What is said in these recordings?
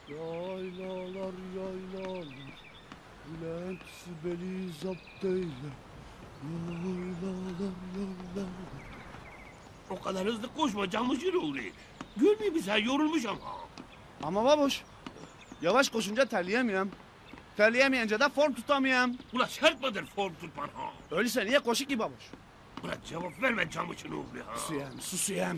Yaylalar yaylalar, Bülent Sibel'i zapt eyle. Yaylalar yaylalar. O kadar hızlı koşma Camışır oğlu. Görmüyor musun sen yorulmuş ama. Ama babuş, yavaş koşunca terleyemiyorum. Terleyemeyince de form tutamıyorum. Ulan şart mıdır form tutman ha? Öyleyse niye koşuk ki babuş? Ulan cevap verme Camışır oğlu ha. Susuyem.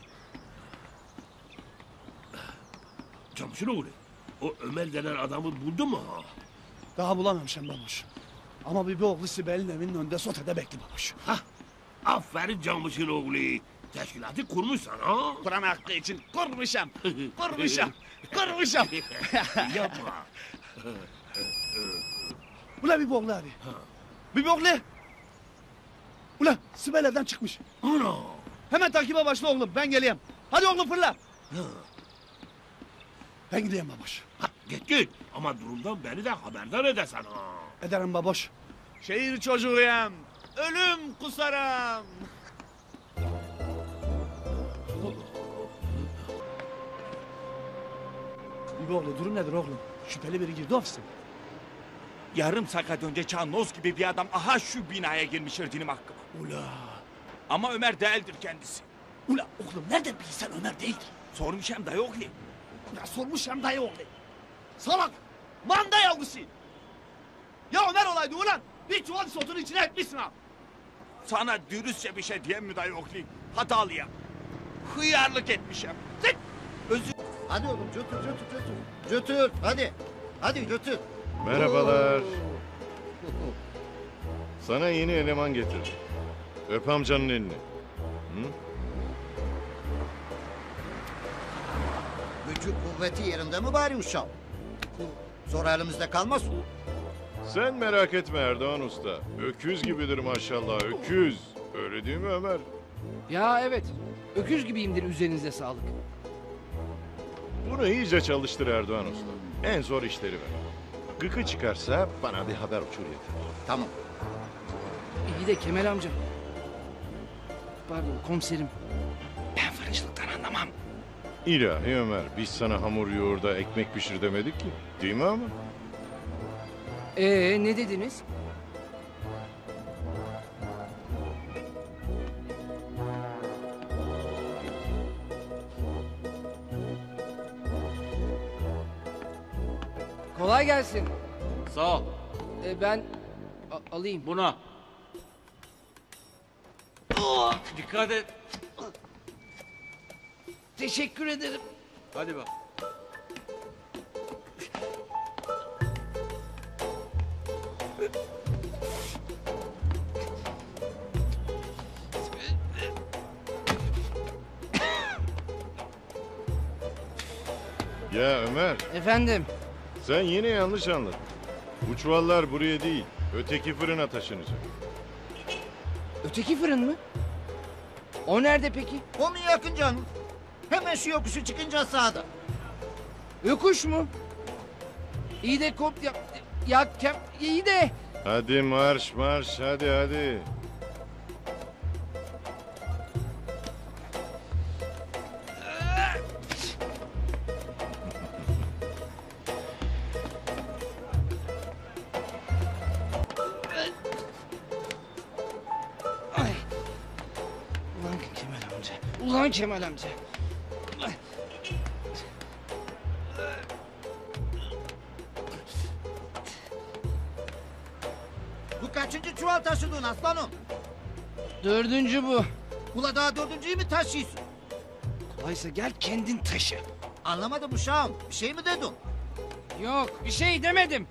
Camışır oğlu, o Ömer denen adamı buldun mu ha? Daha bulamamışım babuş. Ama bir oğlu Sibel'in evinin önünde sotede bekli babuş. Hah, aferin Camışır oğlu. Teşkilatı kurmuşsan ha? Kur'an hakkı için kurmuşam. Kurmuşam. Yapma. Ula bir boğlu abi. Bir boğlu. Ula Sibel evden çıkmış. Ana. Hemen takibe başla oğlum, ben geleyim. Hadi oğlum fırla. Ben gideyim babuş. Ha, git ama durumdan beni de haberdar edesen ha. Ederim babuş. Şehir çocuğuyum. Ölüm kusarım. İboğlu durum nedir oğlum? Şüpheli biri girdi ofise. Yarım saat önce Çannoz gibi bir adam aha şu binaya girmiş Erdinim hakkıma. Ula. Ama Ömer değildir kendisi. Ula oğlum nereden bilsen Ömer değildir. Sormuşam dayı oğlu. Ya sormuşum dayı oğlu. Salak. Manda yavrusu. Ya Ömer olaydı ulan. Bir çuval sotun içine etmişsin ha. Sana dürüstçe bir şey diyeyim mi dayı oğlu? Hatalıyım. Hıyarlık etmişim. Zıt! Özür... Hadi oğlum götür. Hadi. Hadi götür. Merhabalar. Sana yeni eleman getirdim. Öp amcanın elini. Hı? Gücü kuvveti yerinde mi bari uşağım? Sonra elimizde kalmaz. Sen merak etme Erdoğan Usta. Öküz gibidir maşallah, öküz. Öyle değil mi Ömer? Ya evet. Öküz gibiyimdir, üzerinize sağlık. Bunu iyice çalıştır Erdoğan Usta. En zor işleri ver. Gıkı çıkarsa bana bir haber uçur yeter. Tamam. İyi de Kemal amca. Pardon komiserim. Ben fırıncılıktan anlamam. İlahi Ömer, biz sana hamur yoğurda ekmek pişir demedik ki. Değil mi ama? Ne dediniz? Kolay gelsin. Sağ ol. Ben alayım. Buna. Dikkat et. Teşekkür ederim. Hadi bak. Ya Ömer, Efendim. sen yine yanlış anladın. Bu çuvallar buraya değil, öteki fırına taşınacak. Öteki fırın mı? O nerede peki? Onu yakın canım. Hemen şu yokuşu çıkınca sağda. Yokuş mu? İyi de iyi de. Hadi marş marş, hadi. Ay. Ulan Kemal amca. Ulan Kemal amca. Ay. Bu kaçıncı çuval taşıdın aslanım? 4. bu. Ula daha 4.'yü mü taşıyorsun? Kolaysa gel kendin taşı. Anlamadım uşağım. Bir şey mi dedin? Yok bir şey demedim.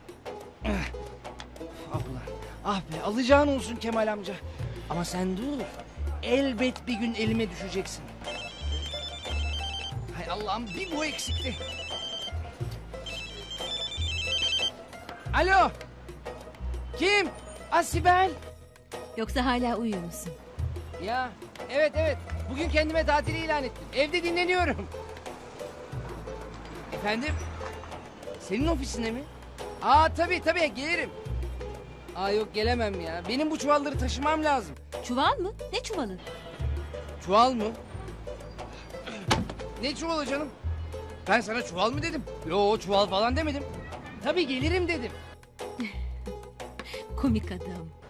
Ah ulan. Ah be alacağın olsun Kemal amca. Ama sen dur. Elbet bir gün elime düşeceksin. Hay Allah'ım bir bu eksikti. Alo. Kim? Sibel. Yoksa hala uyuyor musun? Ya evet. Bugün kendime tatili ilan ettim. Evde dinleniyorum. Efendim? Senin ofisine mi? Tabii gelirim. Yok gelemem ya. Benim bu çuvalları taşımam lazım. Çuval mı? Ne çuvalı? Çuval mı? Ne çuvalı canım? Ben sana çuval mı dedim? Yo, çuval falan demedim. Tabii gelirim dedim. Komik adam.